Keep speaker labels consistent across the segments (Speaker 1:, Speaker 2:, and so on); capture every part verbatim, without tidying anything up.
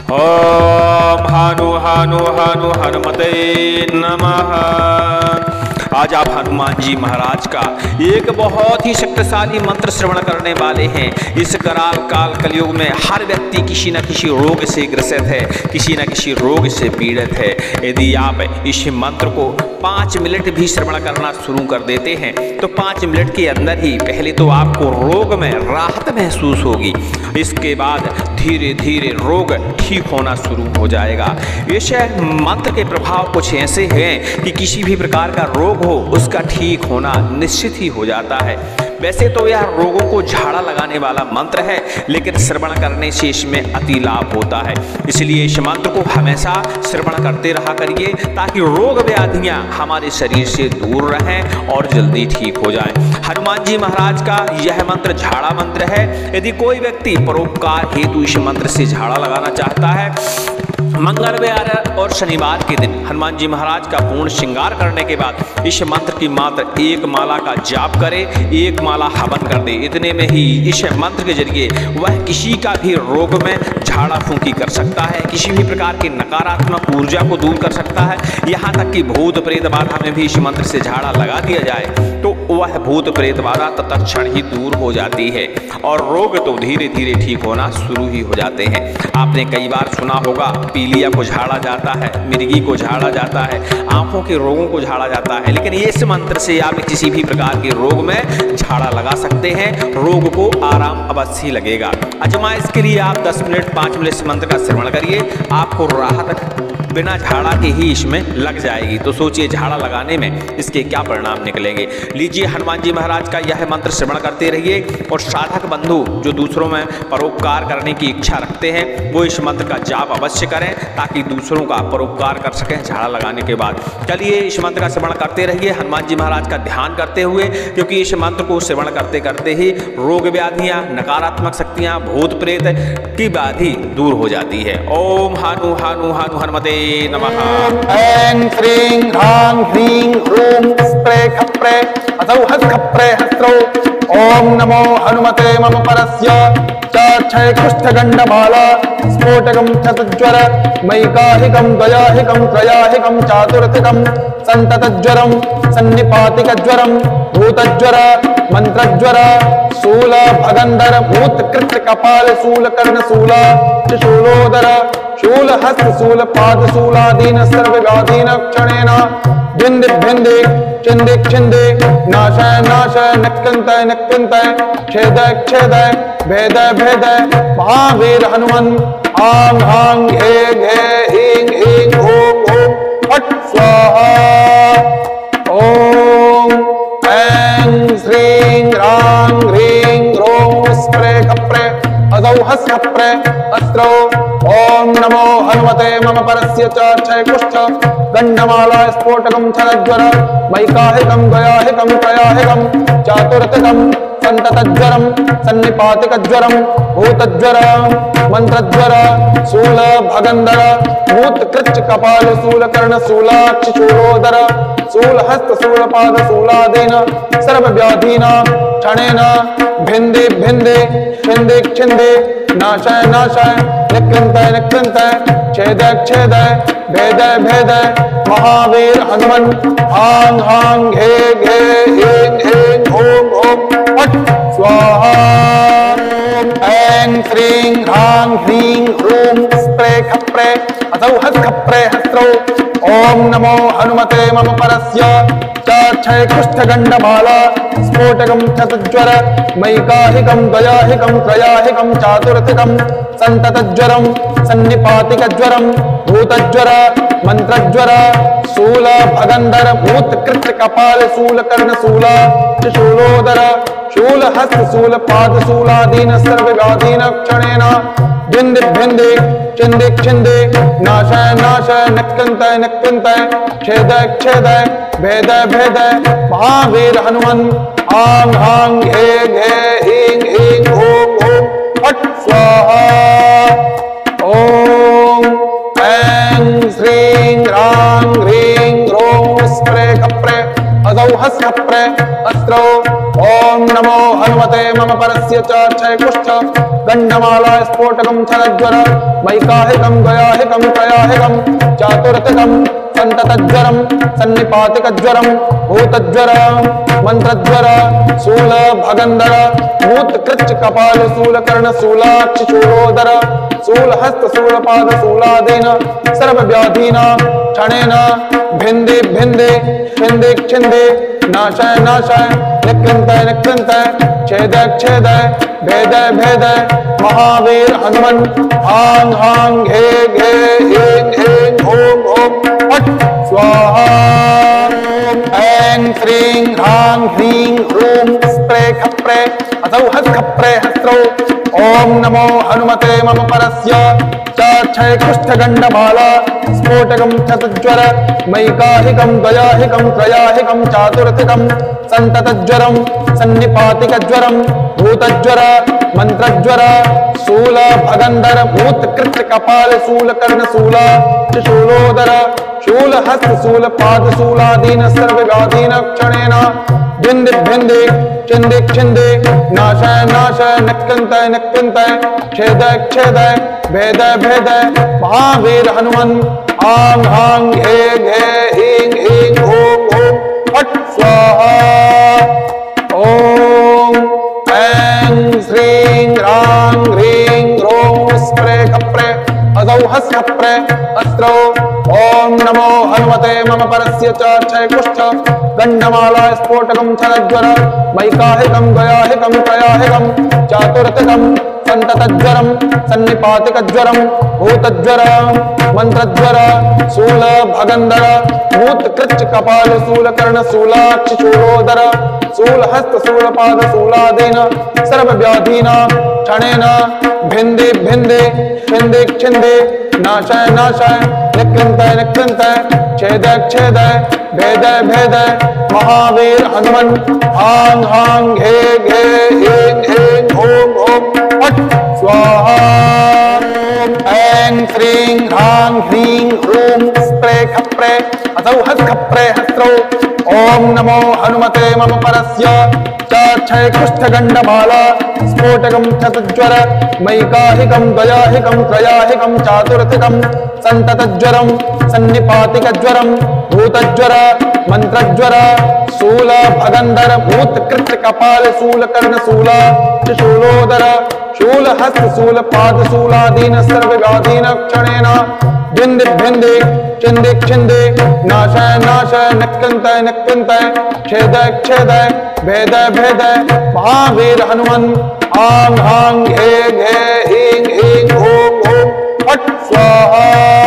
Speaker 1: ओम हनु हनु हनु हनुमते नमः। आज आप हनुमान जी महाराज का एक बहुत ही शक्तिशाली मंत्र श्रवण करने वाले हैं। इस कराल काल कलयुग में हर व्यक्ति किसी न किसी रोग से ग्रसित है, किसी न किसी रोग से पीड़ित है। यदि आप इस मंत्र को पाँच मिनट भी श्रवण करना शुरू कर देते हैं तो पाँच मिनट के अंदर ही पहले तो आपको रोग में राहत महसूस होगी, इसके बाद धीरे धीरे रोग ठीक होना शुरू हो जाएगा। इस मंत्र के प्रभाव कुछ ऐसे हैं कि किसी भी प्रकार का रोग हो उसका ठीक होना निश्चित ही हो जाता है। वैसे तो यह रोगों को झाड़ा लगाने वाला मंत्र है, लेकिन श्रवण करने से इसमें अति लाभ होता है। इसलिए इस मंत्र को हमेशा श्रवण करते रहा करिए ताकि रोग व्याधियां हमारे शरीर से दूर रहें और जल्दी ठीक हो जाएं। हनुमान जी महाराज का यह मंत्र झाड़ा मंत्र है। यदि कोई व्यक्ति परोपकार हेतु इस मंत्र से झाड़ा लगाना चाहता है, मंगलवार और शनिवार के दिन हनुमान जी महाराज का पूर्ण श्रृंगार करने के बाद इस मंत्र की मात्र एक माला का जाप करे, एक माला हवन कर दे। इतने में ही इस मंत्र के जरिए वह किसी का भी रोग में झाड़ा फूंकी कर सकता है, किसी भी प्रकार की नकारात्मक ऊर्जा को दूर कर सकता है। यहाँ तक कि भूत प्रेत बाधा में भी इस मंत्र से झाड़ा लगा दिया जाए तो वह भूत प्रेत बाधा तत्क्षण ही दूर हो जाती है और रोग तो धीरे धीरे ठीक होना शुरू ही हो जाते हैं। आपने कई बार सुना होगा पीलिया को झाड़ा जाता है, मिर्गी को झाड़ा जाता है, आंखों के रोगों को झाड़ा जाता है, लेकिन इस मंत्र से आप किसी भी प्रकार के रोग में झाड़ा लगा सकते हैं, रोग को आराम अवश्य लगेगा। अजमाइश के लिए आप दस मिनट पाँच मिनट इस मंत्र का श्रवण करिए, आपको राहत बिना झाड़ा के ही इसमें लग जाएगी। तो सोचिए झाड़ा लगाने में इसके क्या परिणाम निकलेंगे। लीजिए हनुमान जी महाराज का यह मंत्र श्रवण करते रहिए और साधक बंधु जो दूसरों में परोपकार करने की इच्छा रखते हैं वो इस मंत्र का जाप अवश्य करें ताकि दूसरों का परोपकार कर सकें झाड़ा लगाने के बाद। चलिए इस मंत्र का श्रवण करते रहिए हनुमान जी महाराज का ध्यान करते हुए, क्योंकि इस मंत्र को श्रवण करते करते ही रोग व्याधियाँ, नकारात्मक शक्तियाँ, भूत प्रेत की व्याधि दूर हो जाती है। ओम हनु हनु हनु हनुमते नमः।
Speaker 2: ऐं श्रीं ह्रां ह्रीं ह्रूं स्प्रे खप्रे असौ हस् खप्रे हस्रौ। ओम नमो हनुमते मम परस्य चाक्षय कुष्ठगण्डमाला स्फोटकं क्षतज्वर मैकाहिकं द्वयाहिकं त्रयाहिकं चातुर्थिकं सन्ततज्वरं सन्निपातिकज्वरं भूतज्वर मंत्रज्वर शूल भगंधर भूतकृत कपाल शूल कर्ण शूला शूलोदर शूल हस्त शूल पाद शूलादीन सर्वव्याधीन क्षणेन भिंदि भिंदि छिंदि छिंदि नाशय नाशय नक्कन्तय नक्कन्तय छेदय छेदय भेदय भेदय महावीर हनुमन आंग आंग घे घे हींग हींग ओम ओम फट स्वाहा। ओम ऐं श्रीं ह्रां ह्रीं ह्रूं स्प्रे खप्रे असौ हस् खप्रे अस्त्रौ। ओम नमो हनुमते मम परस्य चाक्षय कुष्ठ गंडमाला स्फोटकं छलज्वर मैकाहिकं द्वयाहिकं त्रयाहिकं चातुर्थिकं सन्ततज्वरं सन्निपातिकज्वरं भूतज्वर मंत्रज्वर शूल भगंधर भूतकृच कपाल शूल कर्ण शूलाक्ष शूलोदर शूल हस्त शूल पाद शूलादीन सर्वव्याधीन क्षणेन भिंदि भिंदि छिंदि छिंदि नाशय नाशय निकृन्तय निकृन्तय छेदय छेदय भेदय भेदय महावीर हनुमन आंग आंग घे घे हींग हींग ओम ओम फट स्वाहा। ऐं श्रीं ह्रां ह्रीं ह्रूं स्प्रे खप्रे असौ हस् खप्रे हस्रौ। ओम नमो हनुमते मम परस्य चाक्षय कुष्ठगण्डमाला स्फोटकं क्षतज्वर मैकाहिकं द्वयाहिकं त्रयाहिकं चातुर्थिकं सन्ततज्वरं सन्निपातिकज्वरं भूतज्वर मंत्रज्वर शूल भगंधर भूतकृत कपाल शूल कर्ण शूला शूलोदर शूल हस्त शूल पाद शूलादीन सर्वव्याधीन क्षणेन भिंदि भिंदि छिंदि छिंदि नाशय नाशय नक्कन्तय नक्कन्तय छेदय छेदय भेदय भेदय महावीर हनुमन आंग आंग घे घे हींग हींग ओम ओम फट स्वाहा। ओम ऐं श्रीं ह्रां ह्रीं ह्रूं स्प्रे खप्रे असौ हस् खप्रे अस्त्रौ। ओम ओम नमो हनुमते मम परस्य च क्षय कुष्ठ गंडमाला स्फोटकम छलज्वर वैकाहिकम गयाहिकम त्रयाहिकम चातुर्थिकम संततज्वरम सन्निपातिकज्वरम भूतज्वर मंत्रज्वर शूल भगंधर भूत कृच कपाल शूल कर्ण शूलाक्ष शूलोदर शूल हस्त शूल पाद शूलादीन सर्व व्याधीना क्षणेन भिंदे भिंदे छिंदे छिंदे नाशाय नाशाय निकृंतय निकृंतय छेदय छेदय भेदय भेदय महावीर हनुमन हांग हांग घे घे हें हें ओम ओम फट स्वाहा ऐं श्रीं ह्रां ह्रीं ह्रूं स्प्रे खप्रे असौ हस् खप्रे हस्रौ ओम नमो हनुमते मम परस्य क्षय कुष्ठ गंडमाला स्फोटकम छतज्वर मैकाहिकम गयाहिकम त्रयाहिकम चातुर्थिकम संततज्वरम सन्निपातिकज्वरम भूतज्वर मंत्रज्वर शूल भगंधर भूत कृत कपाल शूल कर्ण शूला शूलोदर शूल हस्त शूल पाद शूलादीन सर्व व्याधीन क्षणेन भिंदि भिंदि छिंदि छिंदि नाशाय नाशाय नक्कंतय नक्कंतय छेदय छेदय भेदय भेदय महावीर हनुमन आंग आंग घे घे हींग हींग ओम ओम फट स्वाहा ओम ऐं श्रीं ह्रां ह्रीं ह्रूं स्प्रे खप्रे असौ हस् खप्रे अस्त्रौ ओम नमो हनुमते मम परस्य च क्षय कुष्ठ गंडमाला स्फोटकम छलज्वर वैकाहिकम गयाहिकम त्रयाहिकम चातुर्थिकम संततज्वरम सन्निपातिकज्वरम भूतज्वर मंत्रज्वर शूल भगंधर भूत कृच कपाल शूल कर्ण शूलाक्ष शूलोदर शूल हस्त शूल पाद शूलादीन सर्व व्याधीना क्षणेन भिंदे भिंदे छिंदे छिंदे नाशाय नाशाय निकृंतय निकृंतय छेदय छेदय भेदय भेदय महावीर हनुमन हांग हांग घे घे हें हें ओम ओम फट स्वाहा ऐं श्रीं ह्रां ह्रीं ह्रूं स्प्रे खप्रे असौ हस् खप्रे हस्रौ ओम नमो हनुमते मम परस्य क्षय कुष्ठ गंडमाला स्फोटकम छतज्वर मैकाहिकम गयाहिकम त्रयाहिकम चातुर्थिकम संततज्वरम सन्निपातिकज्वरम भूतज्वर मंत्रज्वर शूल भगंधर भूत कृत कपाल शूल कर्ण शूला शूलोदर शूल हस्त शूल पाद शूलादीन सर्व व्याधीन क्षणेन भिंदि भिंदि छिंदि छिंदि नाशाय नाशाय नक्कंतय नक्कंतय छेदय छेदय भेदय भेदय महावीर हनुमन आंग आंग घे घे हींग हींग ओम ओम फट स्वाहा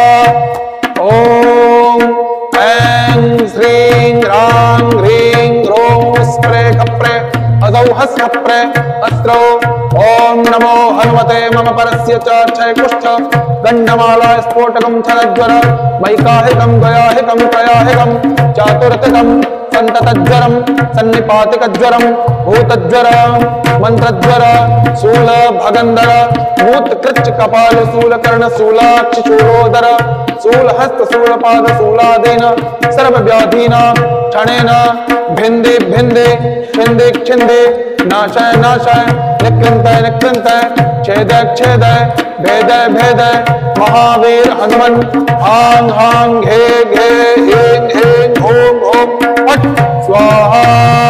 Speaker 2: ओम ऐं श्रीं ह्रां ह्रीं ह्रूं स्प्रे खप्रे असौ हस् खप्रे अस्त्रौ ओम नमो हनुमते मम परस्य च क्षय कुष्ठ गंडमाला स्फोटकम छलज्वर वैकाहिकम गयाहिकम त्रयाहिकम चातुर्थिकम संततज्वरम सन्निपातिकज्वरम भूतज्वर मंत्रज्वर शूल भगंधर भूत कृच कपाल शूल कर्ण शूलाक्ष शूलोदर शूल हस्त शूल पाद शूलादीन सर्व व्याधीना क्षणेन भिंदे भिंदे छिंदे छिंदे नाशाय नाशाय निकृंतय निकृंतय छेदय छेदय भेदय भेदय महावीर हनुमन हांग हांग घे घे हें हें ओम ओम फट स्वाहा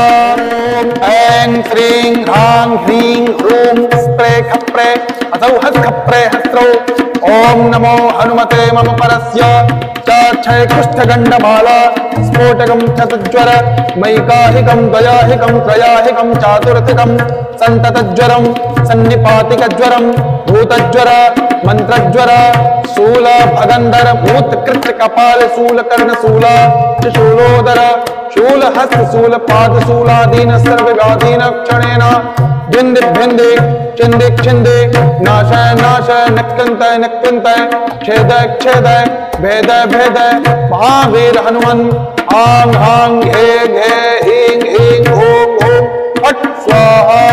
Speaker 2: ऐं श्रीं ह्रां ह्रीं ह्रूं स्प्रे खप्रे असौ हस् खप्रे हस्रौ ओम नमो हनुमते मम परस्य क्षय कुष्ठ गंडमाला स्फोटकम छतज्वर मैकाहिकम गयाहिकम त्रयाहिकम चातुर्थिकम संततज्वरम सन्निपातिकज्वरम भूतज्वर मंत्रज्वर शूल भगंधर भूत कृत कपाल शूल कर्ण शूला शूलोदर शूल हस्त शूल पाद शूलादीन सर्व व्याधीन क्षणेन भिंदि भिंदि छिंदि छिंदि नाशाय नाशाय नक्कंतय नक्कंतय छेदय छेदय भेदय भेदय महावीर हनुमन आंग आंग घे घे हींग हींग ओम ओम फट स्वाहा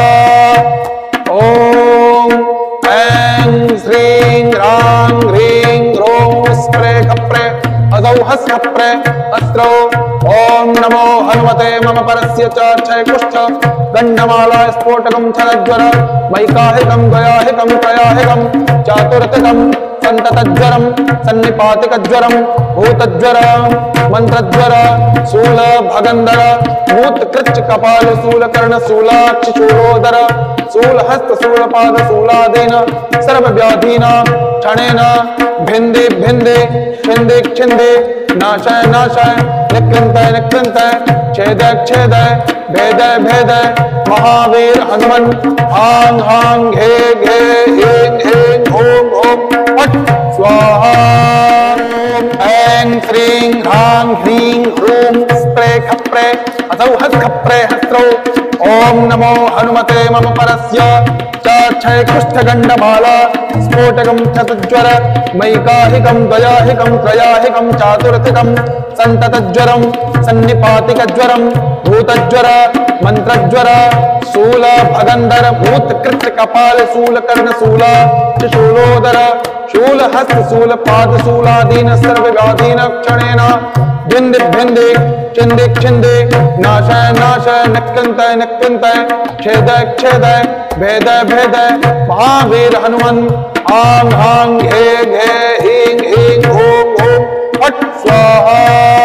Speaker 2: ओम ऐं श्रीं ह्रां ह्रीं ह्रूं स्प्रे खप्रे असौ हस् खप्रे अस्त्रौ ओम नमो हनुमते मम परस्य च क्षय कुष्ठ गंडमाला स्फोटकम छलज्वर वैकाहिकम गयाहिकम त्रयाहिकम चातुर्थिकम संततज्वरम सन्निपातिकज्वरम भूतज्वर मंत्रज्वर शूल भगंधर भूत कृच्च कपाल शूल कर्ण शूलाक्ष शूलोदर शूल हस्त शूल पाद शूलादीन सर्व व्याधीना क्षणेन भिंदे भिंदे छिंदे छिंदे नाशाय नाशाय निकृंतय निकृंतय छेदय छेदय भेदय भेदय महावीर हनुमन हांग हांग घे घे हें हें ओम ओम फट स्वाहा ऐं श्रीं ह्रां ह्रीं ह्रूं स्प्रे खप्रे असौ हस् खप्रे हस्रौ ओम नमो हनुमते मम परस्य चाक्षय कुष्ठगंडमाला स्फोटकम चतुज्वर मैकाहिकम द्वयाहिकम त्रयाहिकम चातुर्थिकम संततज्वरम सन्निपातिकज्वरम भूतज्वर मंत्रज्वर शूल भगंधर भूत कृच्च कपाल शूल कर्ण शूला शूलोदर शूल हस्त शूल पाद शूलादीन सर्व व्याधीन क्षणेन भिंदि भिंदि छिंदि छिंदि नाशाय नाशाय नक्कंतय नक्कंतय छेदय छेदय भेदय भेदय महावीर हनुमन आंग आंग घे घे हींग हींग ओम ओम फट स्वाहा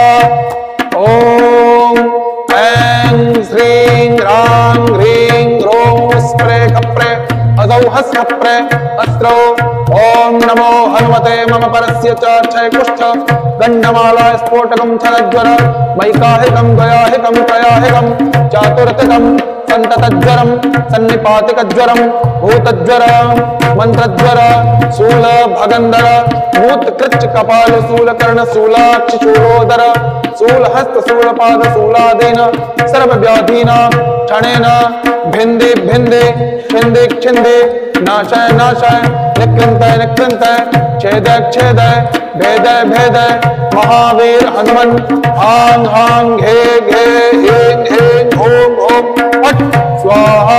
Speaker 2: ओम ऐं श्रीं ह्रां ह्रीं ह्रूं स्प्रे खप्रे असौ हस् खप्रे अस्त्रौ ओम नमो हनुमते मम परस्य च क्षय कुष्ठ गंडमाला स्फोटकम छलज्वर वैकाहिकम गयाहिकम त्रयाहिकम चातुर्थिकम संततज्वरम सन्निपातिकज्वरम भूतज्वर मंत्रज्वर शूल भगंधर भूत कृच्च कपाल शूल कर्ण शूलाक्ष शूलोदर शूल हस्त शूल पाद शूलादीन सर्व व्याधीना क्षणेन भिंदे भिंदे छिंदे छिंदे नाशाय नाशाय निकृंतय निकृंतय छेदय छेदय भेदय भेदय महावीर हनुमन हांग हांग घे घे हें हें ओम ओम फट स्वाहा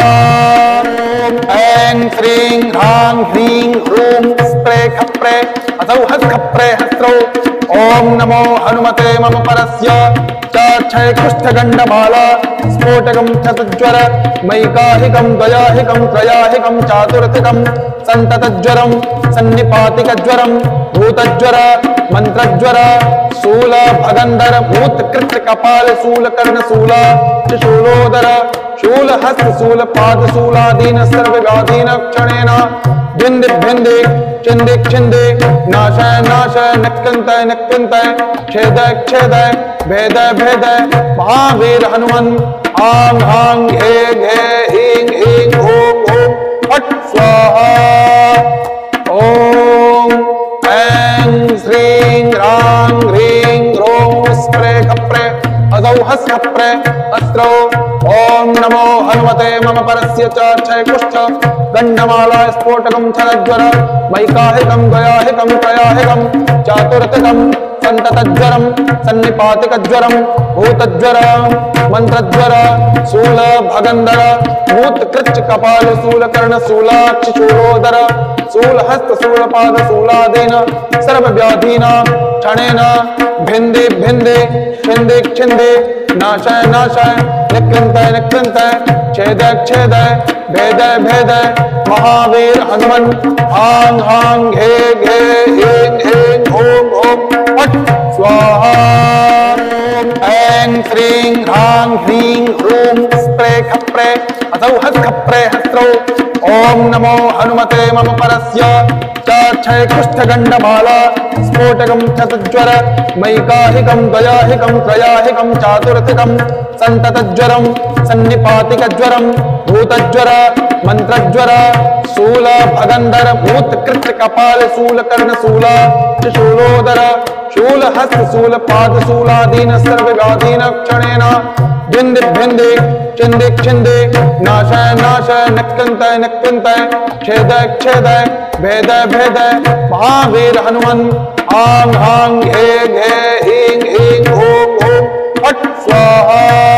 Speaker 2: ऐं श्रीं ह्रां ह्रीं ह्रूं स्प्रे खप्रे असौ हस् खप्रे हस्रौ ओम नमो हनुमते मम परस्य चाक्षय कुष्ठगंडमाला स्फोटकम चतुज्वर मैकाहिकम द्वयाहिकम त्रयाहिकम चातुर्थिकम संततज्वरम सन्निपातिकज्वरम भूतज्वर मंत्रज्वर शूल भगंधर भूत कृच्च कपाल शूल कर्ण शूला शूलोदर शूल हस्त शूल पाद शूलादीन सर्व व्याधीन क्षणेन भिंदि भिंदि छिंदि छिंदि नाशाय नाशाय नक्कंतय नक्कंतय छेदय छेदय भेदय भेदय महावीर हनुमन आंग आंग घे घे हींग हींग ओम ओम फट स्वाहा ओम ऐं श्रीं ह्रां ह्रीं ह्रूं स्प्रे खप्रे असौ हस् खप्रे अस्त्रौ ओम नमो हनुमते मम परस्य च क्षय कुष्ठ गंडमाला स्फोटकम छलज्वर वैकाहिकम गयाहिकम त्रयाहिकम चातुर्थिकम संततज्वरम सन्निपातिकज्वरम भूतज्वर मंत्रज्वर शूल भगंधर भूत कृच्च कपाल शूल कर्ण शूलाक्ष शूलोदर शूल हस्त शूल पाद शूलादीन सर्व व्याधीना क्षणेन भिंदे भिंदे छिंदे छिंदे नाशाय नाशाय निकृंतय निकृंतय छेदय छेदय भेदय भेदय महावीर हनुमन हांग हांग घे घे हें हें ओम ओम फट स्वाहा ऐं श्रीं ह्रां ह्रीं ह्रूं स्प्रे खप्रे असौ हस् खप्रे हस्रौ ओम नमो हनुमते मम परस्य चाक्षय कुष्ठगंडमाला स्फोटकम चतुज्वर मैकाहिकम द्वयाहिकम त्रयाहिकम चातुर्थिकम संततज्वरम सन्निपातिकज्वरम भूतज्वर मंत्रज्वर शूल भगंधर भूत कृच्च कपाल शूल कर्ण शूला शूलोदर शूल हस्त शूल पाद शूलादीन सर्व व्याधीन क्षणेन भिंदि भिंदि छिंदि छिंदि नाशाय नाशाय नक्कंतय नक्कंतय छेदय छेदय भेदय भेदय महावीर हनुमन आंग आंग घे घे हींग हींग ओम ओम फट स्वाहा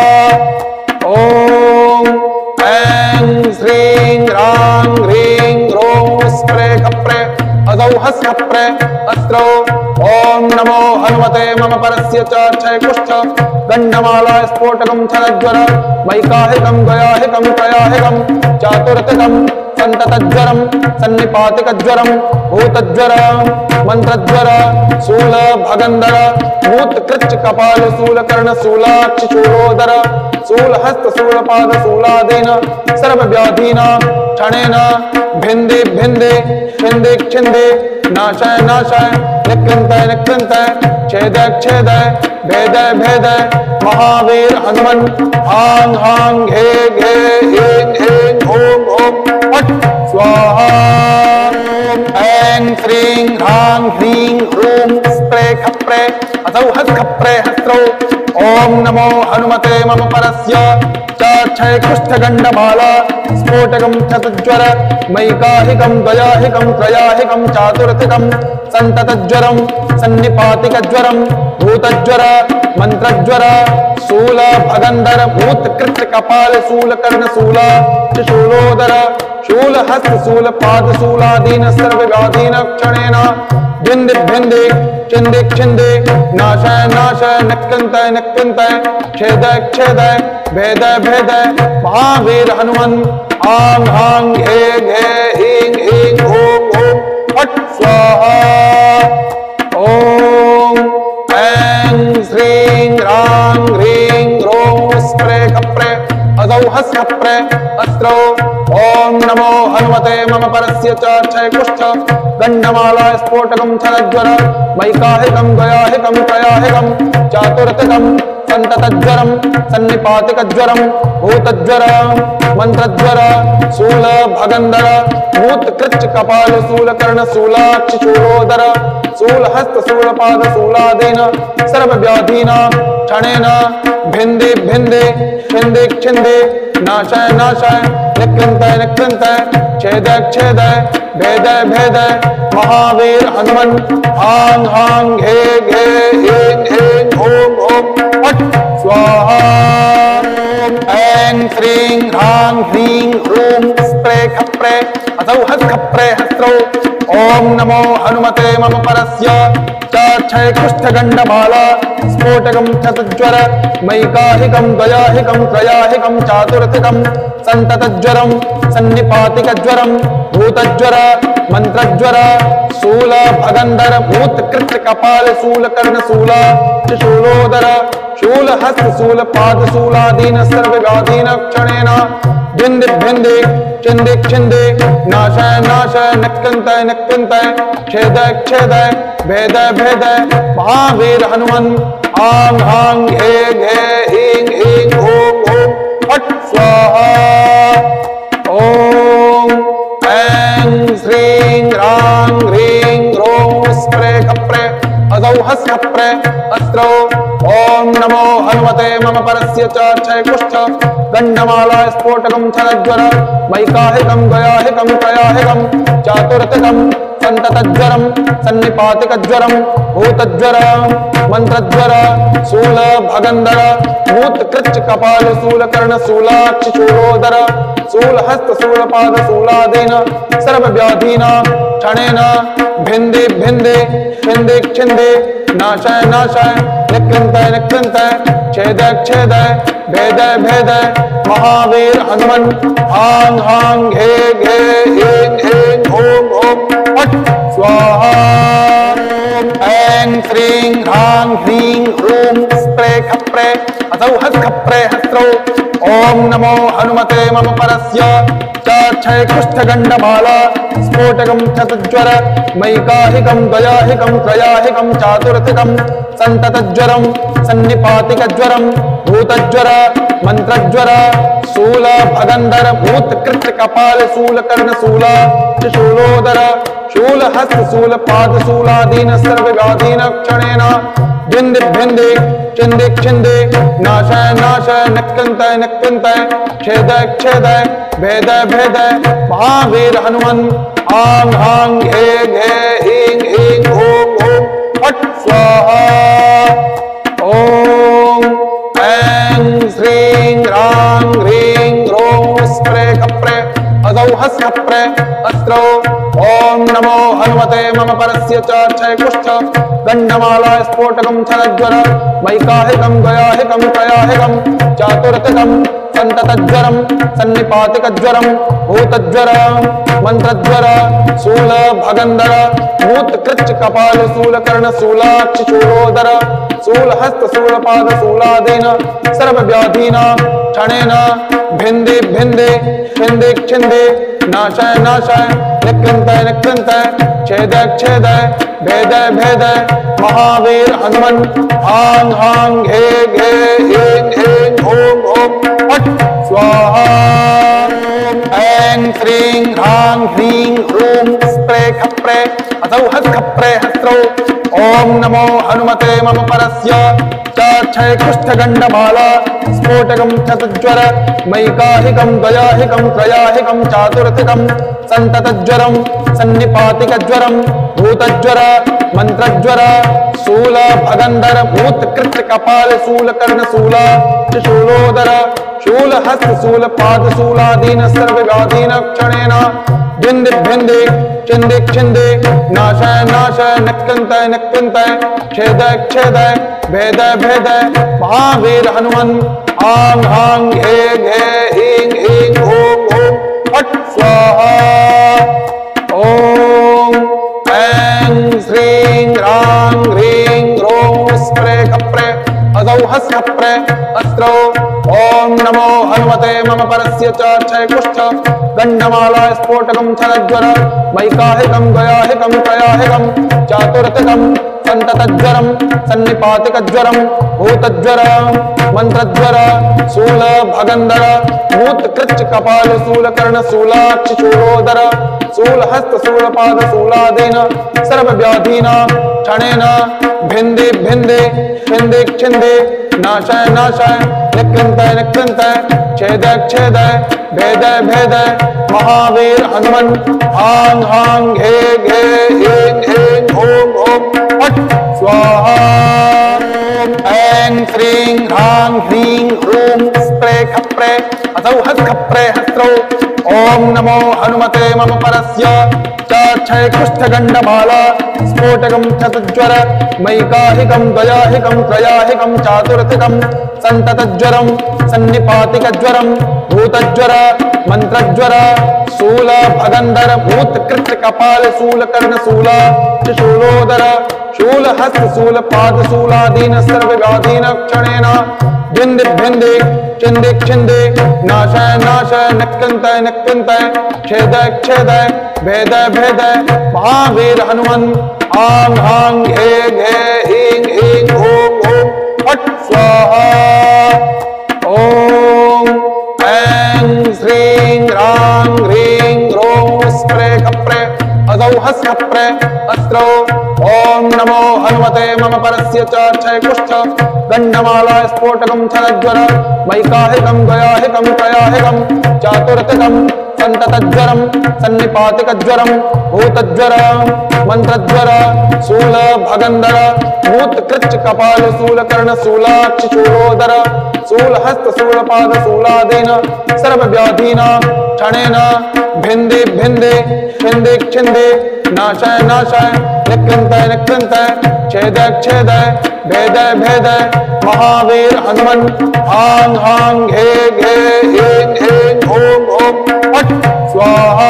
Speaker 2: ओम ऐं श्रीं ह्रां ह्रीं ह्रूं स्प्रे खप्रे असौ हस् खप्रे अस्त्रौ ओम नमो हनुमते मम परस्य च क्षयकुष्ठ गंडमाला स्फोटकं छलज्वर मैकाहिकं गयाहिकं त्रयाहिकं चातुर्थिकं संततज्वरं सन्निपातिकज्वरं भूतज्वर मंत्रज्वर शूल भगंधर मूत्रकृच्च कपाल शूल कर्ण शूलाक्ष शूलोदर शूल हस्त शूल पाद शूलादीन सर्व व्याधीन क्षणेन भिंदे भिंदे छिंदे छिंदे नाशाय नाशाय निकृंतय निकृंतय छेदय छेदय भेदय भेदय महावीर हनुमन हांग हांग घे घे हें हें ओम ओम फट स्वाहा ऐं श्रीं ह्रां ह्रीं ह्रूं स्प्रे खप्रे असौ हस् खप्रे हस्रौ ओम नमो हनुमते मम परस्य च क्षयकुष्ठगण्डमाला स्फोटकं क्षतज्वर मैकाहिकं द्वयाहिकं त्रयाहिकं चातुर्थिकं संततज्वरं सन्निपातिकज्वरं भूतज्वर मंत्रज्वर शूल भगंधर मूत्रकृच्च कपाल शूल कर्ण शूला शूलोदर शूल हस्त शूल पाद शूलादीन सर्व व्याधीन क्षणेन भिंदि भिंदि छिंदि छिंदि नाशाय नाशाय नक्कंतय नक्कंतय छेदय छेदय भेदय भेदय महावीर हनुमन हांग हांग घे घे हीं हीं ओम ओम फट स्वाहा ओम ऐं श्रीं ह्रां ह्रीं ह्रूं स्प्रे खप्रे असौ हस् खप्रे अस्त्रौ ओम नमो हनुमते मम परस्य च क्षयकुष्ठ गंडमाला स्फोटकं छलज्वर मैकाहिकं गयाहिकं त्रयाहिकं चातुर्थिकं संततज्वरं सन्निपातिकज्वरं भूतज्वर मंत्रज्वर शूल भगंधर मूत्रकृच्च कपाल शूल कर्ण शूलाक्ष शूलोदर शूल हस्त शूल पाद शूलादीन सर्व व्याधीन क्षणेन भिंदे भिंदे छिंदे छिंदे नाशाय नाशाय निकृंतय निकृंतय छेदय छेदय भेदय भेदय महावीर हनुमन हांग हांग घे घे हें हें ओम ओम फट स्वाहा ऐं श्रीं ह्रां ह्रीं ह्रूं स्प्रे खप्रे असौ हस् खप्रे हस्रौ ओम नमो हनुमते मम परस्य च क्षयकुष्ठगण्डमाला स्फोटकं क्षतज्वर मैकाहिकं द्वयाहिकं त्रयाहिकं चातुर्थिकं संततज्वरं सन्निपातिकज्वरं भूतज्वर मंत्रज्वर शूल भगंधर मूत्रकृच्च कपाल शूल कर्ण शूला शूलोदर शूल हस्त शूल पाद शूलादीन सर्व व्याधीन क्षणेन भिंदि भिंदि छिंदि छिंदि नाशाय नाशाय नक्कंतय नक्कंतय छेदय छेदय भेदय भेदय महावीर हनुमन हांग हांग घे घे हीं हीं ओम ओम फट स्वाहा ओम ऐं श्रीं ह्रां ह्रीं ह्रूं स्प्रे खप्रे असौ हस् खप्रे अस्त्रौ ओम नमो हनुमते मम परस्य च क्षयकुष्ठ गंडमाला स्फोटकं छलज्वर मैकाहिकं गयाहिकं त्रयाहिकं चातुर्थिकं संततज्वरं सन्निपातिकज्वरं भूतज्वर मंत्रज्वर शूल भगंधर मूत्रकृच्च कपाल शूल कर्ण शूलाक्ष शूलोदर शूल हस्त शूल पाद शूलादीन सर्व व्याधीन क्षणेन भिंदे भिंदे छिंदे छिंदे नाशाय नाशाय निकृंतय निकृंतय छेदय छेदय भेदय भेदय महावीर हनुमन हांग हांग घे घे हें हें ओम ओम फट स्वाहा ऐं श्रीं ह्रां ह्रीं ह्रूं स्प्रे खप्रे असौ हस् खप्रे हस्रौ ओम नमो हनुमते मम परस्य च क्षयकुष्ठगण्डमाला स्फोटकं क्षतज्वर मैकाहिकं द्वयाहिकं त्रयाहिकं चातुर्थिकं संततज्वरं सन्निपातिकज्वरं भूतज्वर मंत्रज्वर शूल भगंधर मूत्रकृच्च कपाल शूल कर्ण शूला शूलोदर शूल हस्त शूल पाद शूलादीन सर्व व्याधीन क्षणेन भिंदि भिंदि छिंदि छिंदि नाशाय नाशाय नक्कंतय नक्कंतय छेदय छेदय भेदय भेदय महावीर हनुमन हांग हांग घे घे हीं हीं ओम ओम फट स्वाहा ओम ऐं श्रीं ह्रां ह्रीं ह्रूं स्प्रे खप्रे असौ हस् खप्रे अस्त्रौ ओम नमो हनुमते मम परस्य च क्षयकुष्ठ गंडमाला स्फोटकम छलज्वर मैकाहिकम गयाहिकम त्रयाहिकम चातुर्थिकम संततज्वरम सन्निपातिकज्वरम भूतज्वर मंत्रज्वर शूल भगंधर भूत कृच्च कपाल शूल कर्ण शूलाक्ष शूलोदर शूल हस्त शूल पाद शूलादीन सर्व व्याधीना क्षणेन भिंदे भिंदे छिंदे छिंदे नाशाय नाशाय निकृंतय निकृंतय छेदय छेदय भेदय भेदय महावीर हनुमन हांग हांग घे घे हें हें ओम ओम फट स्वाहा ऐं श्रीं ह्रां ह्रीं ह्रूं स्प्रे खप्रे असौ हस् खप्रे हस्रौ ओम नमो हनुमते मम परस्य चाक्षय कुष्ठगंडमाला स्फोटकम छतज्वर मैकाहिकम द्वयाहिकम त्रयाहिकम चातुर्थिकम संततज्वरम सन्निपातिकज्वरम भूतज्वर मंत्रज्वर शूल भगंधर भूत कृत कपाल शूल कर्ण शूला शूलोदर शूल हस्त शूल पाद शूलादीन सर्व व्याधीन क्षणेन भिंद भिंदे छिंदे छिंदे नाशाय नाशाय निकृंतय निकृंतय छेदय छेदय भेदय भेदय महावीर हनुमन हांग हांग घे घे हीं हीं ओम ओम फट स्वाहा ओम ऐं श्रीं ह्रां ह्रीं ह्रूं स्प्रे खप्रे असौ हस् खप्रे अस्त्रौ ओम नमो हनुमते मम परस्य चाक्षय कुष्ठ गंडमाला स्फोटकम छलज्वर मैकाहिकम गयाहिकम त्रयाहिकम चातुर्थिकम संततज्वरम सन्निपातिकज्वरम भूतज्वर मंत्रज्वर शूल भगंधर भूत कृच्च कपाल शूल कर्ण शूलाक्ष शूलोदर शूल हस्त शूल पाद शूलादीन सर्व व्याधीना क्षणेन भिंदे भिंदे छिंदे छिंदे नाशाय नाशाय निकृंतय निकृंतय छेदय छेदय भेदय भेदय महावीर हनुमन हांग हांग घे घे हें हें ओम ओम फट स्वाहा ऐं श्रीं ह्रां ह्रीं ह्रूं स्प्रे खप्रे असौ हस् खप्रे हस्रौ ओम नमो हनुमते मम परस्य चाक्षय कुष्ठगंडमाला स्फोटकम छतज्वर मैकाहिकम द्वयाहिकम त्रयाहिकम चातुर्थिकम संततज्वरम सन्निपातिकज्वरम भूतज्वर मंत्रज्वर शूल भगंधर भूत कृत कपाल शूल कर्ण शूला शूलोदर शूल हस्त शूल पाद शूलादीन सर्व व्याधीन क्षणेन भिंद भिंदे छिंदे छिंदे नाशाय नाशाय निकृंतय निकृंतय छेदय छेदय भेदय भेदय महावीर हनुमन हांग हांग घे घे हीं हीं ओम ओम फट स्वाहा ओम ऐं श्रीं ह्रां ह्रीं ह्रूं स्प्रे खप्रे असौ हस् खप्रे अस्त्रौ ओम नमो हनुमते मम परस्य चाक्षय कुष्ठ गंडमाला स्फोटकम छलज्वर मैकाहिकम गयाहिकम त्रयाहिकम चातुर्थिकम संततज्वरम सन्निपातिकज्वरम भूतज्वर मंत्रज्वर शूल भगंधर भूत कृच्च कपाल शूल कर्ण शूलाक्ष शूलोदर शूल हस्त शूल पाद शूलादीन सर्व व्याधीना क्षणेन भिंदे भिंदे छिंदे छिंदे नाशाय नाशाय निकृंतय निकृंतय छेदय छेदय भेदय भेदय महावीर हनुमन हांग हांग घे घे हें हें ओम ओम फट स्वाहा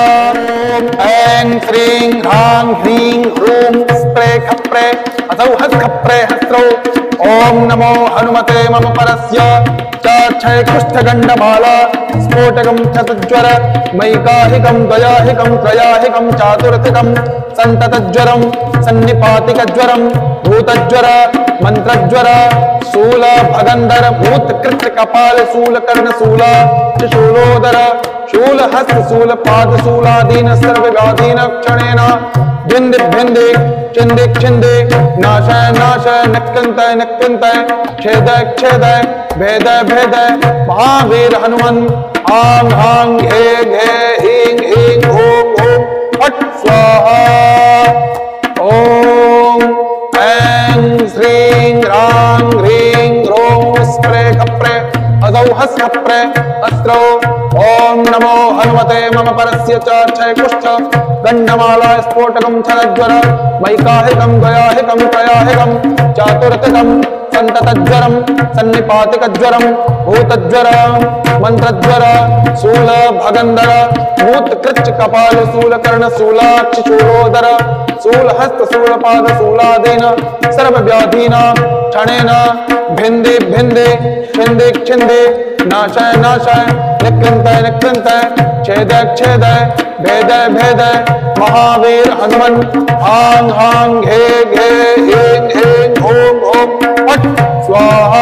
Speaker 2: ऐं श्रीं ह्रां ह्रीं ह्रूं स्प्रे खप्रे असौ हस् खप्रे हस्रौ ओम नमो हनुमते मम परस्य चाक्षय कुष्ठगंडमाला स्फोटकम छतज्वर मैकाहिकम द्वयाहिकम त्रयाहिकम चातुर्थिकम संततज्वरम सन्निपातिकज्वरम भूतज्वर मंत्रज्वर शूल भगंधर भूत कृत कपाल शूल कर्ण शूला शूलोदर शूल हस्त शूल पाद शूलादीन सर्व व्याधीन क्षणेन भिंद भिंदे छिंदे छिंदे नाशाय नाशाय निकृंतय निकृंतय छेदय छेदय भेदय भेदय महावीर हनुमन हांग हांग घे घे हीं हीं ओम ओम फट स्वाहा ओम ऐं श्रीं ह्रां ह्रीं ह्रूं स्प्रे खप्रे असौ हस् खप्रे अस्त्रौ ओम नमो हनुमते मम परस्य च क्षय कुष्ठ गंडमाला स्फोटकम छलज्वर वैकाहिकम गयाहिकम त्रयाहिकम चातुर्थिकम संततज्वरम सन्निपातिकज्वरम भूतज्वर मंत्रज्वर शूल भगंधर भूत कृच्च कपाल शूल कर्ण शूलाक्ष शूलोदर शूल हस्त शूल पाद शूलादीन सर्व व्याधीना क्षणेन भिंदे भिंदे छिंदे छिंदे नाशाय नाशाय निकृंतय निकृंतय छेदय छेदय भेदय भेदय महावीर हनुमन हांग हांग घे घे हें हें ओम ओम फट स्वाहा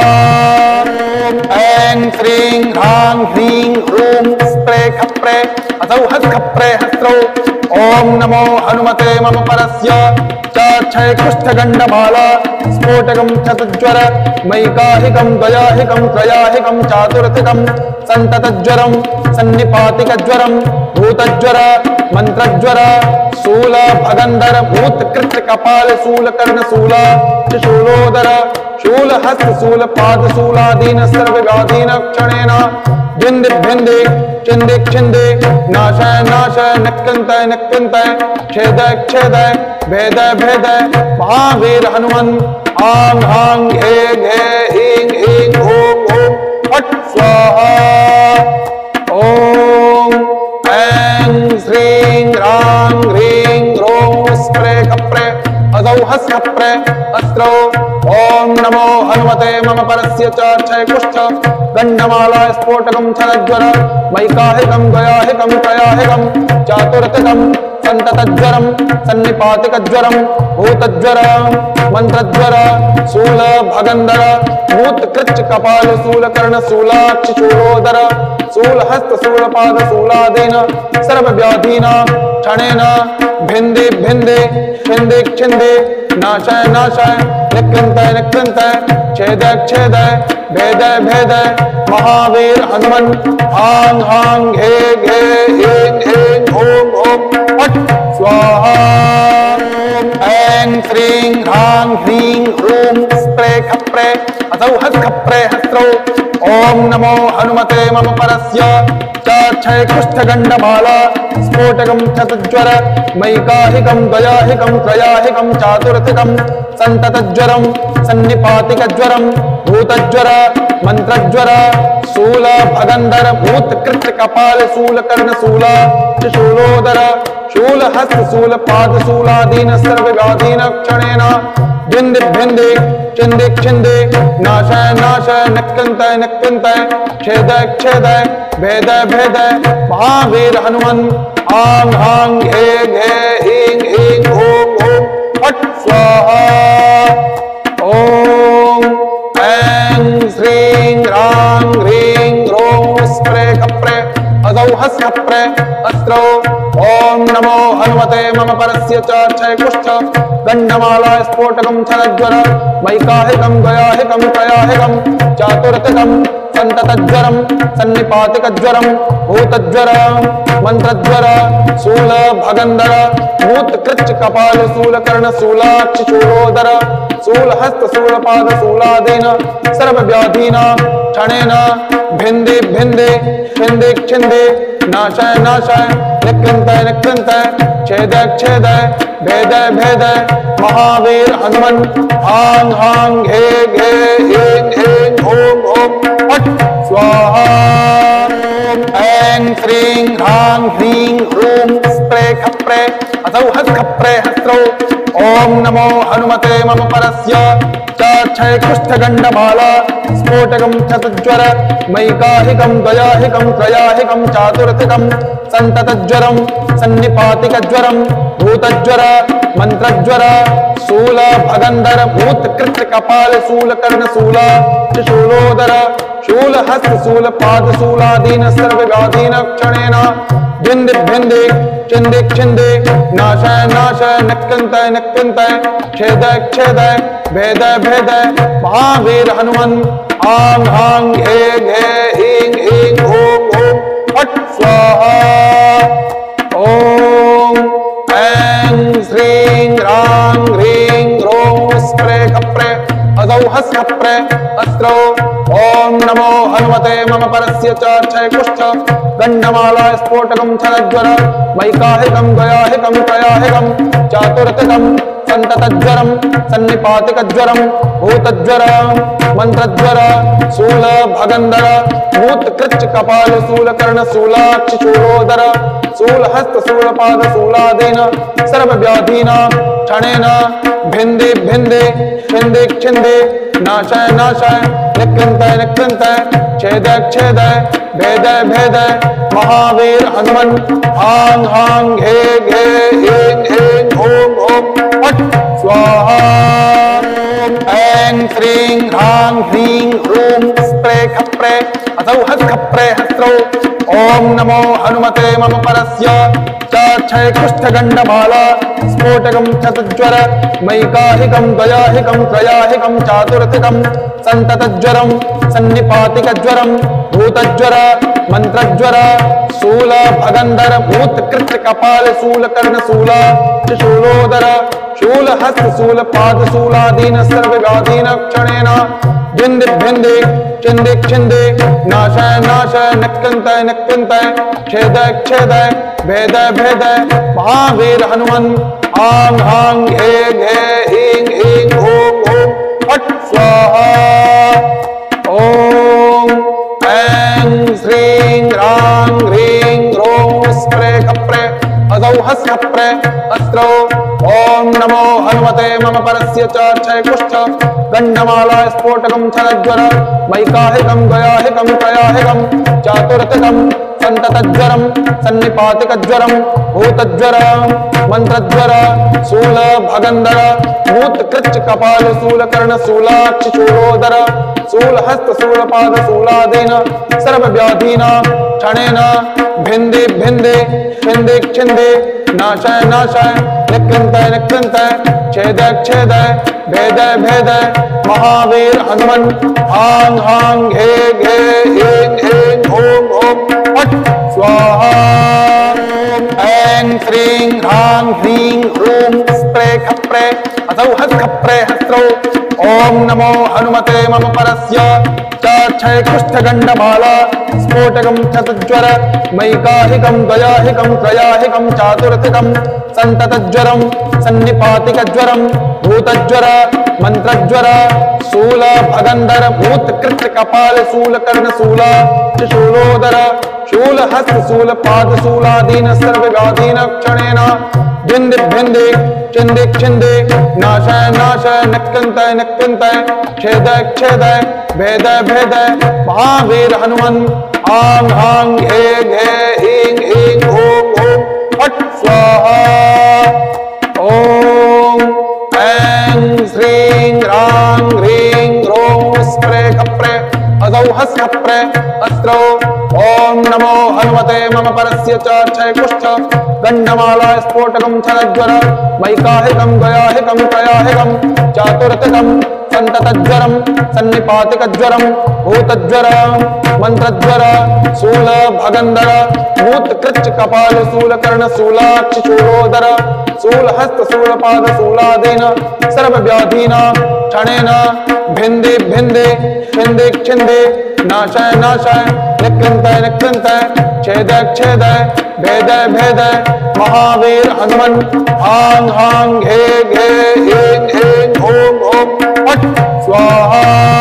Speaker 2: ऐं श्रीं ह्रां ह्रीं ह्रूं स्प्रे खप्रे असौ हस् खप्रे हस्रौ ओम नमो हनुमते मम परस्य क्षय कुष्ठ गंडमाला स्फोटकम चतज्वर मैकाहिकम द्वयाहिकम त्रयाहिकम चातुर्थिकम संततज्वरम सन्निपातिकज्वरम भूतज्वर मंत्रज्वर शूल भगंधर भूत कृत कपाल शूल कर्ण शूला शूलोदर शूल हस्त शूल पाद शूलादीन सर्व व्याधीन क्षणेन भिंद भिंदे छिंदे छिंदे नाशाय नाशाय नक्कंतय नक्कंतय छेदय छेदय भेदय भेदय महावीर हनुमन आंग आंग घे घे हींग हींग ओम ओम फट स्वाहा ओम ऐं श्रीं ह्रां ह्रीं ह्रूं स्प्रे खप्रे असौ हस् खप्रे अस्त्रौ ओम नमो हनुमते मम परस्य च क्षय कुष्ठ गंडमाला स्फोटकम छलज्वर वैकाहिकम गयाहिकम त्रयाहिकम चातुर्थिकम संततज्वरम सन्निपातिकज्वरम भूतज्वर मंत्रज्वर शूल भगंधर भूत कृच्च कपाल शूल कर्ण शूलाक्ष शूलोदर शूल हस्त शूल पाद शूलादीन सर्व व्याधीना क्षणेन भिंदे भिंदे छिंदे छिंदे नाशाय नाशाय निकृंतय निकृंतय छेदय छेदय भेदय भेदय महावीर हनुमन हांग हांग घे घे हें हें ओम ओम फट स्वाहा ऐं श्रीं ह्रां ह्रीं ह्रूं स्प्रे खप्रे असौ हस् खप्रे हस्रौ ओम नमो हनुमते मम परस्य क्षय कुष्ठ गंडमाला स्फोटकम चतज्वर मैकाहिकम द्वयाहिकम त्रयाहिकम चातुर्थिकम संततज्वरम सन्निपातिकज्वरम भूतज्वर मंत्रज्वर शूल भगंधर भूत कृत कपाल शूल कर्ण शूला शूलोदर शूल हस्त शूल पाद शूलादीन सर्व व्याधीन क्षणेन भिंद भिंदे छिंदे छिंदे नाशाय नाशाय नक्कंतय नक्कंतय छेदय छेदय भेदय भेदय महावीर हनुमन आंग आंग घे घे हींग हींग ओम ओम फट स्वाहा ओम ऐं श्रीं ह्रां ह्रीं ह्रूं स्प्रे खप्रे असौ हस् खप्रे अस्त्रौ ओम नमो हनुमते मम परस्य च क्षय कुष्ठ गंडमाला स्फोटकम छलज्वर वैकाहिकम गयाहिकम त्रयाहिकम चातुर्थिकम संततज्वरम सन्निपातिकज्वरम भूतज्वर मंत्रज्वर शूल भगंधर भूत कृच्च कपाल शूल कर्ण शूलाक्ष शूलोदर शूल हस्त शूल पाद शूलादीन सर्व व्याधीना क्षणेन भिंदे भिंदे छिंदे छिंदे नाशाय नाशाय निकृंतय निकृंतय छेदय छेदय भेदय भेदय महावीर हनुमन हांग हांग घे घे हें हें ओम ओम फट स्वाहा ऐं श्रीं ह्रां ह्रीं ह्रूं स्प्रे खप्रे असौ हस् खप्रे हस्रौ ओम नमो हनुमते मम परस्य क्षय कुष्ठ गंडमाला स्फोटकम चतज्वर मैकाहिकम द्वयाहिकम त्रयाहिकम चातुर्थिकम संततज्वरम सन्निपातिकज्वरम भूतज्वर मंत्रज्वर शूल भगंधर भूत कृत कपाल शूल कर्ण शूला शूलोदर शूल हस्त शूल पाद शूलादीन सर्व व्याधीन क्षणेन भिंद भिंदे छिंदे छिंदे नाशाय नाशाय नक्कंतय नक्कंतय छेदय छेदय भेदय भेदय महावीर हनुमन आंग आंग घे घे हींग हींग ओम ओम फट स्वाहा ओम ऐं श्रीं ह्रां ह्रीं ह्रूं स्प्रे खप्रे असौ हस् खप्रे अस्त्रौ ओम नमो हनुमते मम परस्य च क्षय कुष्ठ गंडमाला स्फोटकम छलज्वर मैकाहिकम गयाहिकम त्रयाहिकम चातुर्थिकम संततज्वरम सन्निपातिकज्वरम भूतज्वर मंत्रज्वर शूल भगंधर भूत कृच्च कपाल शूल कर्ण शूलाक्ष शूलोदर शूल हस्त शूल पाद शूलादीन सर्व व्याधीन क्षणेन भिंदे भिंदे छिंदे छिंदे नाशाय नाशाय निकृंतय निकृंतय छेदय छेदय भेदय भेदय महावीर हनुमन हांग हांग घे घे हें हें ओम ओम फट स्वाहा ऐं श्रीं ह्रां ह्रीं ह्रूं स्प्रे खप्रे असौ हस् खप्रे हस्रौ ओम नमो हनुमते मम परस्य चाक्षय कुष्ठगंडमाला स्फोटकम चतुज्वर मैकाहिकम गयाहिकम त्रयाहिकम चातुर्थिकम संततज्वरम सन्निपातिकज्वरम भूतज्वर मंत्रज्वर शूल भगंधर भूत कृच्च कपाल शूल कर्ण शूला शूलोदर शूल हस्त शूल पाद शूलादीन सर्व व्याधीन क्षणेन भिंदे भिंदे छिंदे छिंदे नाशाय नाशाय नक्कंतय नक्कंतय छेदय छेदय भेदय भेदय महावीर हनुमन आंग आंग घे घे हींग हींग ओम ओम फट स्वाहा ओम ऐं श्रीं ह्रां ह्रीं ह्रूं स्प्रे खप्रे असौ हस् खप्रे अस्त्रौ ओम नमो हनुमते मम परस्य च क्षय कुष्ठ गंडमाला स्फोटकम छलज्वर मैकाहिकम गयाहिकम त्रयाहिकम चातुर्थिकम संततज्वरम सन्निपातिकज्वरम भूतज्वर मंत्रज्वर शूल भगंधर भूत कृच्च कपाल शूल कर्ण शूलाक्ष शूलोदर शूल हस्त शूल पाद शूलादीन सर्व व्याधीन क्षणेन भिंदे भिंदे छिंदे छिंदे नाशाय नाशाय निकृंतय निकृंतय छेदय छेदय भेदय भेदय महावीर हनुमन हांग हांग घे घे हें हें ओम ओम फट स्वाहा ऐं श्रीं ह्रां ह्रीं ह्रूं स्प्रे खप्रे असौ हस् खप्रे हस्रौ ओम नमो हनुमते मम परस्य चाक्षय कुष्ठगंडमाला स्फोटकम चतुज्वर मैकाहिकम गयाहिकम त्रयाहिकम चातुर्थिकम संततज्वरम सन्निपातिकज्वरम भूतज्वर मंत्रज्वर शूल भगंधर भूत कृच्च कपाल शूल कर्ण शूला शूलोदर शूल हस्त शूल पाद शूलादीन सर्व व्याधीन क्षणेन भिंदे भिंदे छिंदे छिंदे नाशाय नाशाय नक्कंतय नक्कंतय छेदय छेदय भेदय भेदय महावीर हनुमन आंग आंग घे घे हींग हींग ओम ओम फट स्वाहा ओम ऐं श्रीं ह्रां ह्रीं ह्रूं स्प्रे खप्रे असौ हस् खप्रे अस्त्रौ ओम नमो हनुमते मम परस्य च क्षय कुष्ठ गंडमाला स्फोटकम छलज्वर मैकाहिकम गयाहिकम त्रयाहिकम चातुर्थिकम संततज्वरम सन्निपातिकज्वरम भूतज्वर मंत्रज्वर शूल भगंधर भूत कृच्च कपाल शूल कर्ण शूलाक्ष शूलोदर शूल हस्त शूल पाद शूलादीन सर्व व्याधीन क्षणेन भिंदे भिंदे छिंदे छिंदे नाशाय नाशाय निकृंतय निकृंतय छेदय छेदय भेदय भेदय महावीर हनुमन हांग हांग घे घे हें हें ओम ओम फट स्वाहा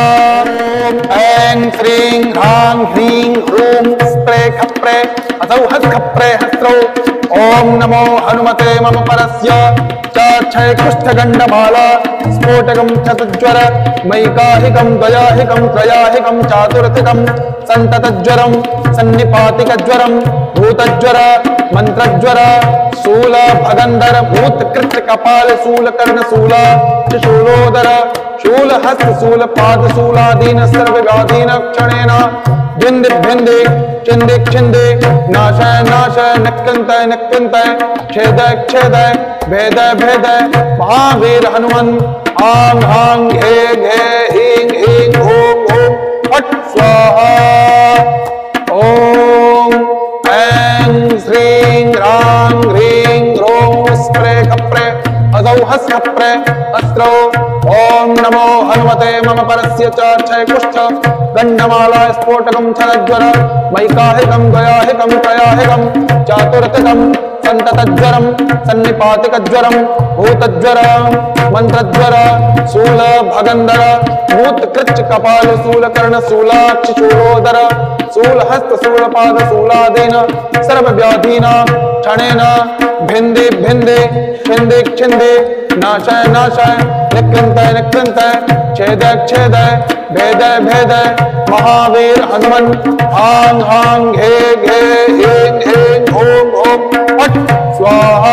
Speaker 2: ऐं श्रीं ह्रां ह्रीं ह्रूं स्प्रे खप्रे असौ हस् खप्रे हस्रौ ओम नमो हनुमते मम परस्य चाक्षय कुष्ठगंडमाला स्फोटकम चतुज्वर मैकाहिकम गयाहिकम त्रयाहिकम चातुर्थिकम संततज्वरम सन्निपातिकज्वरम भूतज्वर मंत्रज्वर शूल भगंधर भूत कृच्च कपाल शूल कर्ण शूला शूलोदर शूल हस्त शूल पाद शूलादीन सर्व व्याधीन क्षणेन भिंदे भिंदे छिंदे छिंदे नाशाय नाशाय नक्कंतय नक्कंतय छेदय छेदय भेदय भेदय महावीर हनुमन आंग आंग घे घे हींग हींग ओम ओम फट स्वाहा ओम ऐं श्रीं ह्रां ह्रीं ह्रूं स्प्रे खप्रे असौ हस् खप्रे अस्त्रौ ओम नमो हनुमते मम परस्य च क्षय कुष्ठ गंडमाला स्फोटकम छलज्वर मैकाहिकम गयाहिकम त्रयाहिकम चातुर्थिकम संततज्वरम सन्निपातिकज्वरम भूतज्वर मंत्रज्वर शूल भगंधर भूत कृच्च कपाल शूल कर्ण शूलाक्ष शूलोदर शूल हस्त शूल पाद शूलादीन सर्व व्याधीना क्षणेन भिंदे भिंदे छिंदे छिंदे नाशय नाशय निकृंतय निकृंतय छेदय छेदय भेदय भेदय महावीर हनुमन हांग हांग घे घे हें हें ओम ओम फट स्वाहा।